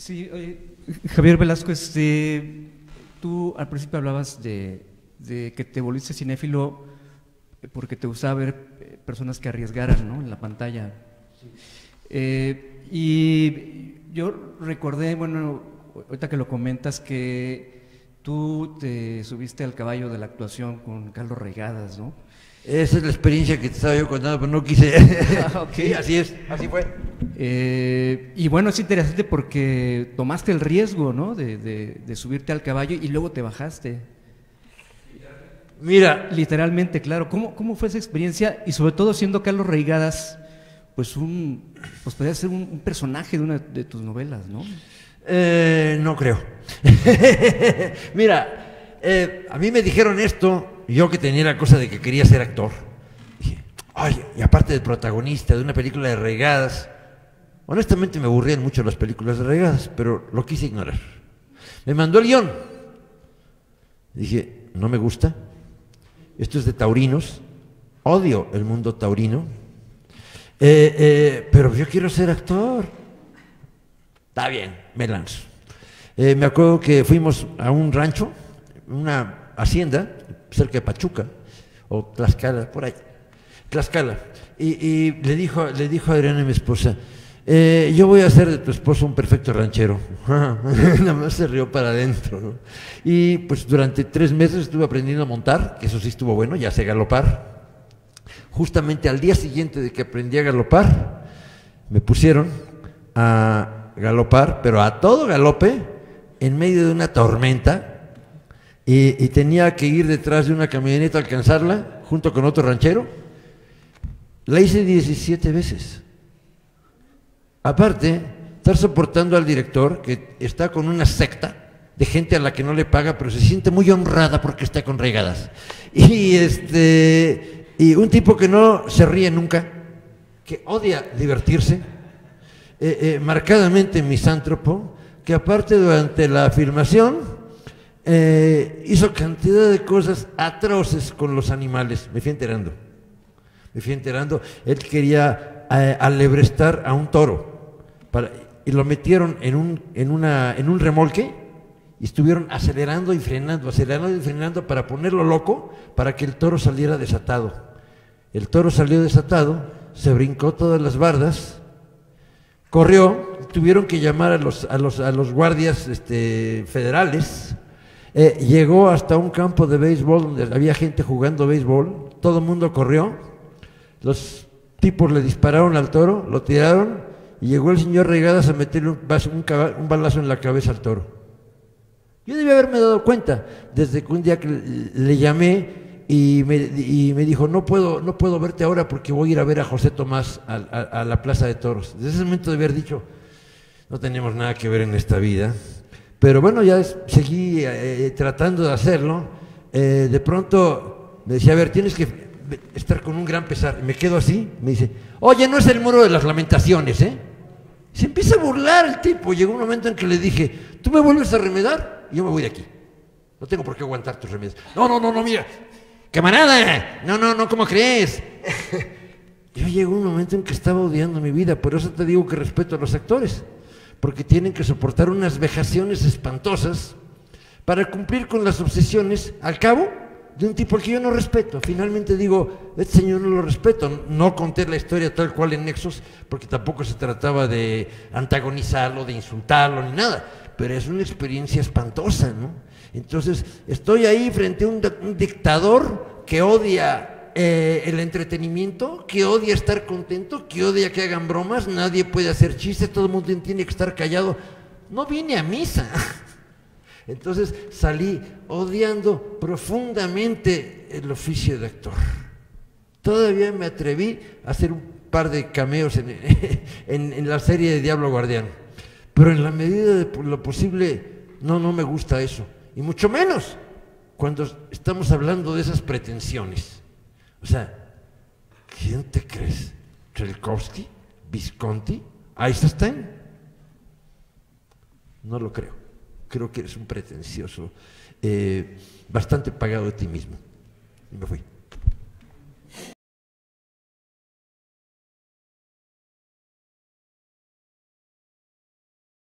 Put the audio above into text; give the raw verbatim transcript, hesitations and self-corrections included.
Sí, oye, Javier Velasco, este, tú al principio hablabas de, de que te volviste cinéfilo porque te gustaba ver personas que arriesgaran, ¿no?, en la pantalla. Sí. Eh, y yo recordé, bueno, ahorita que lo comentas, que tú te subiste al caballo de la actuación con Carlos Reigadas, ¿no? Esa es la experiencia que te estaba yo contando, pero no quise. Ah, okay. Sí, así es, así fue. Eh, y bueno, es interesante porque tomaste el riesgo, ¿no?, de, de, de subirte al caballo y luego te bajaste. Mira, literalmente, claro. ¿Cómo, cómo fue esa experiencia? Y sobre todo siendo Carlos Reigadas, pues un, pues podría ser un, un personaje de una de tus novelas, ¿no? Eh, no creo. Mira, eh, a mí me dijeron esto. Yo que tenía la cosa de que quería ser actor, dije, oye, y aparte de protagonista de una película de Reigadas, honestamente me aburrían mucho las películas de Reigadas, pero lo quise ignorar. Me mandó el guión. Dije, no me gusta, esto es de taurinos, odio el mundo taurino, eh, eh, pero yo quiero ser actor. Está bien, me lanzo. Eh, me acuerdo que fuimos a un rancho, una hacienda, cerca de Pachuca, o Tlaxcala, por ahí, Tlaxcala, y, y le dijo, le dijo a Adriana, mi esposa, eh, yo voy a hacer de tu esposo un perfecto ranchero. Nada más se rió para adentro, ¿no? Y pues durante tres meses estuve aprendiendo a montar, que eso sí estuvo bueno, ya sé galopar. Justamente al día siguiente de que aprendí a galopar, me pusieron a galopar, pero a todo galope, en medio de una tormenta. Y, y tenía que ir detrás de una camioneta a alcanzarla, junto con otro ranchero. La hice diecisiete veces. Aparte, estar soportando al director, que está con una secta de gente a la que no le paga, pero se siente muy honrada porque está con Reigadas. Y, este, y un tipo que no se ríe nunca, que odia divertirse, eh, eh, marcadamente misántropo, que aparte durante la filmación Eh, hizo cantidad de cosas atroces con los animales. Me fui enterando. Me fui enterando. Él quería eh, alebrestar a un toro para, y lo metieron en un, en, una, en un remolque y estuvieron acelerando y frenando, acelerando y frenando para ponerlo loco, para que el toro saliera desatado. El toro salió desatado, se brincó todas las bardas, corrió, tuvieron que llamar a los, a los, a los guardias este, federales. Eh, llegó hasta un campo de béisbol donde había gente jugando béisbol, todo el mundo corrió, los tipos le dispararon al toro, lo tiraron y llegó el señor Reigadas a meterle un, un, un balazo en la cabeza al toro. Yo debí haberme dado cuenta desde que un día que le, le llamé y me, y me dijo, no puedo, no puedo verte ahora porque voy a ir a ver a José Tomás a, a, a la plaza de toros. Desde ese momento de haber dicho, no tenemos nada que ver en esta vida. Pero bueno, ya es, seguí eh, tratando de hacerlo. Eh, de pronto me decía, a ver, tienes que estar con un gran pesar. Y me quedo así, me dice, oye, no es el muro de las lamentaciones, ¿eh? Se empieza a burlar el tipo. Llegó un momento en que le dije, ¿tú me vuelves a remedar? Y yo me voy de aquí. No tengo por qué aguantar tus remedios. No, no, no, no, mira, camarada, no, no, no, ¿cómo crees? Yo llegó un momento en que estaba odiando mi vida. Por eso te digo que respeto a los actores, porque tienen que soportar unas vejaciones espantosas para cumplir con las obsesiones al cabo de un tipo al que yo no respeto. Finalmente digo, este señor no lo respeto. No conté la historia tal cual en Nexos, porque tampoco se trataba de antagonizarlo, de insultarlo, ni nada, pero es una experiencia espantosa, ¿no? Entonces, estoy ahí frente a un, un dictador que odia Eh, el entretenimiento, que odia estar contento, que odia que hagan bromas, nadie puede hacer chistes, todo el mundo tiene que estar callado. No vine a misa. Entonces salí odiando profundamente el oficio de actor. Todavía me atreví a hacer un par de cameos en, en, en la serie de Diablo Guardián, pero en la medida de lo posible no, no me gusta eso, y mucho menos cuando estamos hablando de esas pretensiones. O sea, ¿quién te crees? ¿Tchaikovsky? ¿Visconti? ¿Eisenstein? No lo creo. Creo que eres un pretencioso, eh, bastante pagado de ti mismo. Y me fui.